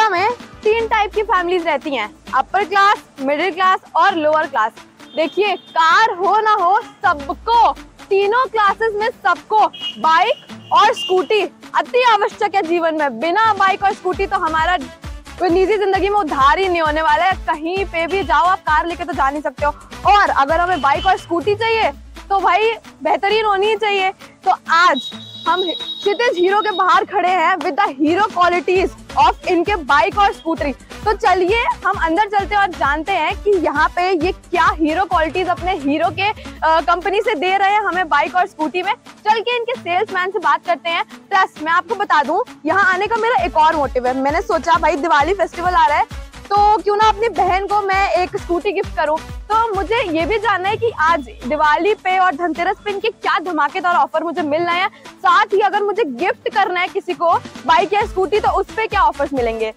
India में 3 type की families रहती हैं, अपर क्लास, मिडिल क्लास और लोअर क्लास। देखिए, कार हो ना हो, सबको, तीनों क्लासेस में सबको बाइक और स्कूटी अति आवश्यक है जीवन में। बिना बाइक और स्कूटी तो हमारा कोई निजी जिंदगी में उद्धार ही नहीं होने वाला है। कहीं पे भी जाओ, आप कार लेके तो जा नहीं सकते हो। और अगर हमें बाइक और स्कूटी चाहिए तो भाई बेहतरीन होनी ही चाहिए। तो आज हम क्षितिज हीरो के बाहर खड़े हैं with the hero qualities of इनके बाइक और स्कूटरी। तो चलिए हम अंदर चलते हैं और जानते हैं कि यहाँ पे ये क्या हीरो क्वालिटीज अपने हीरो के कंपनी से दे रहे हैं हमें बाइक और स्कूटी में। चल के इनके सेल्समैन से बात करते हैं। प्लस मैं आपको बता दूं, यहाँ आने का मेरा एक और मोटिव है। मैंने सोचा भाई दिवाली फेस्टिवल आ रहा है तो क्यों ना अपनी बहन को मैं एक स्कूटी गिफ्ट करूं। तो मुझे ये भी जानना है कि आज दिवाली पे और धनतेरस पे इनके क्या धमाकेदार ऑफर मुझे मिल रहे हैं। साथ ही अगर मुझे गिफ्ट करना है किसी को बाइक या स्कूटी तो उस पे क्या ऑफर्स मिलेंगे।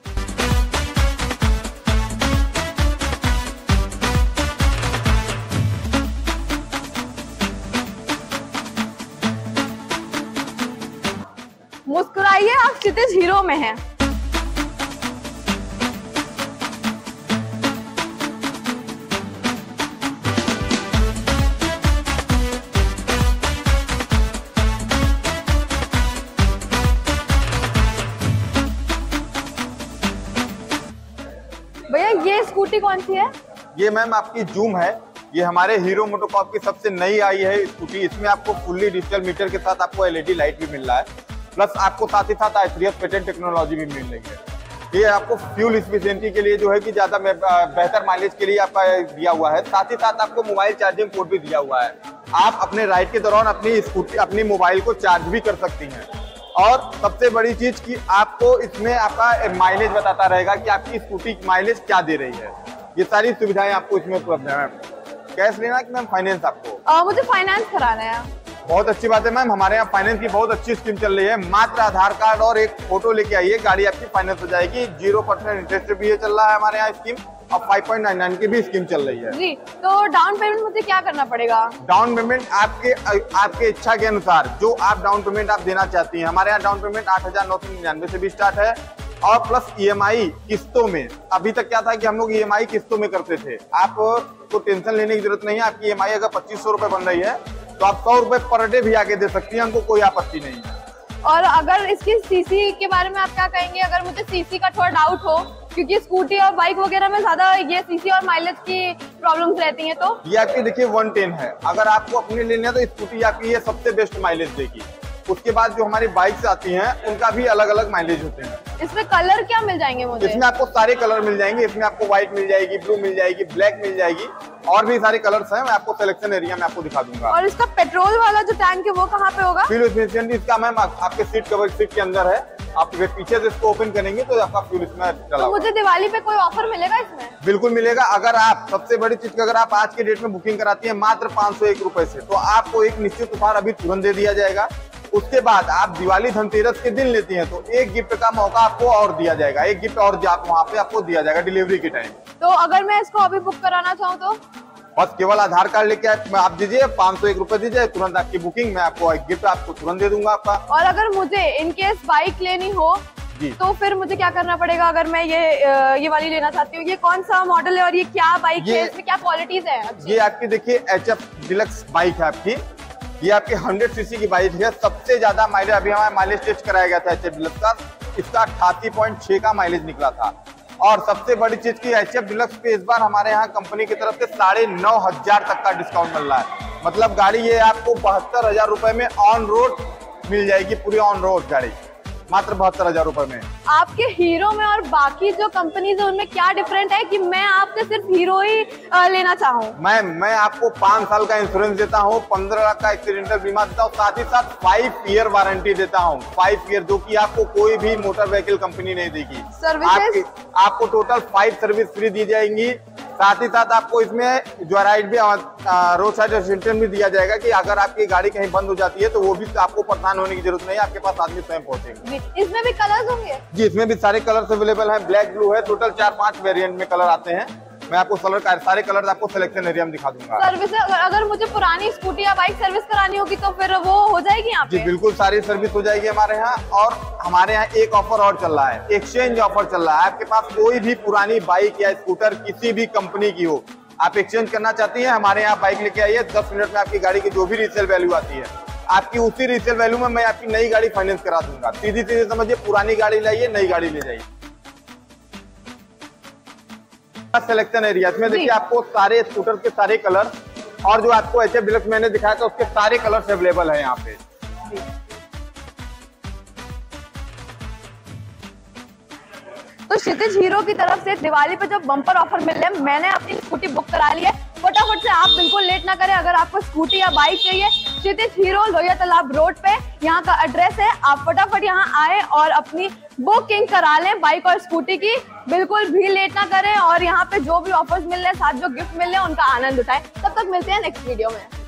मुस्कुराइए, आप क्षितिज हीरो में हैं। भैया ये स्कूटी कौन सी है? ये मैम आपकी जूम है। ये हमारे हीरो मोटोकॉर्प की सबसे नई आई है स्कूटी। इसमें आपको फुल्ली डिजिटल मीटर के साथ आपको एलईडी लाइट भी मिल रहा है, प्लस आपको साथ ही साथ i3s पेटेंट टेक्नोलॉजी भी मिल रही है। ये आपको फ्यूल एफिशिएंसी के लिए जो है कि ज्यादा बेहतर माइलेज के लिए आपका दिया हुआ है। साथ ही साथ आपको मोबाइल चार्जिंग पोर्ट भी दिया हुआ है। आप अपने राइड के दौरान अपनी मोबाइल को चार्ज भी कर सकती हैं। और सबसे बड़ी चीज कि आपको इसमें आपका माइलेज बताता रहेगा कि आपकी स्कूटी माइलेज क्या दे रही है। ये सारी सुविधाएं आपको इसमें उपलब्ध है। मैम कैश लेना कि मैम फाइनेंस आपको? मुझे फाइनेंस कराना है। बहुत अच्छी बात है मैम, हमारे यहाँ फाइनेंस की बहुत अच्छी स्कीम चल रही है। मात्र आधार कार्ड और एक फोटो लेके आइए, गाड़ी आपकी फाइनेंस हो जाएगी। 0% इंटरेस्ट भी ये चल रहा है हमारे यहाँ स्कीम, और 5.99 की भी स्कीम चल रही है जी। तो डाउन पेमेंट मुझे क्या करना पड़ेगा? डाउन पेमेंट आपके इच्छा के अनुसार जो आप डाउन पेमेंट आप देना चाहती हैं। हमारे यहाँ डाउन पेमेंट 8,999 से भी स्टार्ट है, और प्लस ईएमआई किस्तों में। अभी तक क्या था कि हम लोग ईएमआई किस्तों में करते थे। आपको टेंशन लेने की जरूरत नहीं है। आपकी ईएमआई अगर 2500 रुपए बन रही है तो आप 100 रुपए पर डे भी आके दे सकती हैं, हमको कोई आपत्ति नहीं है। और अगर इसकी सीसी के बारे में आप क्या कहेंगे? अगर मुझे सीसी का थोड़ा डाउट हो, क्योंकि स्कूटी और बाइक वगैरह में ज्यादा ये सीसी और माइलेज की प्रॉब्लम्स रहती हैं, तो ये आपकी देखिए 110 है। अगर आपको अपने लेना है तो स्कूटी आपकी ये सबसे बेस्ट माइलेज देगी। उसके बाद जो हमारी बाइक्स आती हैं उनका भी अलग अलग माइलेज होते हैं। इसमें कलर क्या मिल जाएंगे मुझे? इसमें आपको सारे कलर मिल जाएंगे। इसमें आपको व्हाइट मिल जाएगी, ब्लू मिल जाएगी, ब्लैक मिल जाएगी, और भी सारे कलर्स हैं। मैं आपको सिलेक्शन एरिया में आपको दिखा दूंगा। और इसका पेट्रोल वाला जो टैंक है वो कहाँ पे होगा? फ्यूल एफिशिएंसी इसका मैम आपके सीट कवर सीट के अंदर है। आप पीछे से इसको ओपन करेंगे तो आपका फ्यूल इसमें डला। तो मुझे दिवाली पे कोई ऑफर मिलेगा इसमें? बिल्कुल मिलेगा। अगर आप सबसे बड़ी चीज अगर आप आज के डेट में बुकिंग कराती है मात्र 501 रुपए से, तो आपको एक निश्चित उपहार अभी तुरंत दे दिया जाएगा। उसके बाद आप दिवाली धनतेरस के दिन लेती हैं तो एक गिफ्ट का मौका आपको और दिया जाएगा। एक गिफ्ट और वहाँ पे आपको दिया जाएगा डिलीवरी के टाइम। तो अगर मैं इसको अभी बुक कराना चाहूँ तो? बस केवल आधार कार्ड लेके आप दीजिए, 501 रुपए दीजिए, तुरंत आपकी बुकिंग। मैं आपको एक गिफ्ट आपको तुरंत दे दूंगा आपका। और अगर मुझे इनकेस बाइक लेनी हो तो फिर मुझे क्या करना पड़ेगा? अगर मैं ये वाली लेना चाहती हूँ, ये कौन सा मॉडल है और ये क्या बाइक है, इसमें क्या क्वालिटीज है? ये आपकी देखिए HF डिलक्स बाइक है आपकी। ये आपकी 100 सीसी की बाइक है। सबसे ज्यादा माइलेज अभी हमारा माइलेज टेस्ट कराया गया था HF डिलक्स का, इसका 88.6 का माइलेज निकला था। और सबसे बड़ी चीज की HF डिलक्स पे इस बार हमारे यहाँ कंपनी की तरफ से 9,500 तक का डिस्काउंट मिल रहा है। मतलब गाड़ी ये आपको 72,000 रुपए में ऑन रोड मिल जाएगी, पूरी ऑन रोड गाड़ी मात्र 72,000 रुपए में। आपके हीरो में और बाकी जो कंपनीज है उनमें क्या डिफरेंट है कि मैं आपसे सिर्फ हीरो ही लेना चाहूँ? मैं आपको 5 साल का इंश्योरेंस देता हूँ, 15 लाख का एक्सीडेंटल बीमा देता हूँ, साथ ही साथ 5 ईयर वारंटी देता हूँ। 5 ईयर जो कि आपको कोई भी मोटर व्हीकल कंपनी नहीं देगी। सर्विसेज आपको टोटल 5 सर्विस फ्री दी जाएंगी। साथ ही साथ आपको इसमें जोराइड भी रोड साइड असिस्टेंट भी दिया जाएगा कि अगर आपकी गाड़ी कहीं बंद हो जाती है तो वो भी आपको परेशान होने की जरूरत नहीं है, आपके पास आदमी स्वयं पहुंचेंगे। इसमें भी कलर्स होंगे? जी, इसमें भी सारे कलर्स अवेलेबल हैं। ब्लैक ब्लू है, टोटल 4-5 वेरिएंट में कलर आते हैं। मैं आपको सारे कलर आपको सिलेक्शन एरिया में दिखा दूंगा। सर्विस अगर मुझे पुरानी स्कूटी या बाइक सर्विस करानी होगी तो फिर वो हो जाएगी यहाँ पे? जी बिल्कुल, सारी सर्विस हो जाएगी हमारे यहाँ। और हमारे यहाँ एक ऑफर और चल रहा है, एक्सचेंज ऑफर चल रहा है। आपके पास कोई भी पुरानी बाइक या स्कूटर किसी भी कंपनी की हो, आप एक्सचेंज करना चाहती हैं, हमारे यहाँ बाइक लेके आइए, 10 मिनट में आपकी गाड़ी की जो भी रीसेल वैल्यू आती है, आपकी उसी रीसेल वैल्यू में मैं आपकी नई गाड़ी फाइनेंस करा दूंगा। सीधी समझिए, पुरानी गाड़ी लाइए, नई गाड़ी ले जाइए। सिलेक्शन एरिया, इसमें देखिए आपको सारे स्कूटर के सारे कलर और जो आपको HF डिलक्स मैंने दिखाया था उसके सारे कलर्स अवेलेबल है यहाँ पे। तो क्षितिज हीरो की तरफ से दिवाली पे जो बम्पर ऑफर मिल रहे हैं, मैंने अपनी स्कूटी बुक करा ली है। फटाफट से आप बिल्कुल लेट ना करें। अगर आपको स्कूटी या बाइक चाहिए, क्षितिज हीरो लोहिया तालाब रोड पे यहाँ का एड्रेस है। आप फटाफट यहाँ आए और अपनी बुकिंग करा लें बाइक और स्कूटी की। बिल्कुल भी लेट ना करें और यहाँ पे जो भी ऑफर्स मिल रहे हैं, साथ जो गिफ्ट मिल रहे हैं, उनका आनंद उठाएं। तब तक मिलते हैं नेक्स्ट वीडियो में।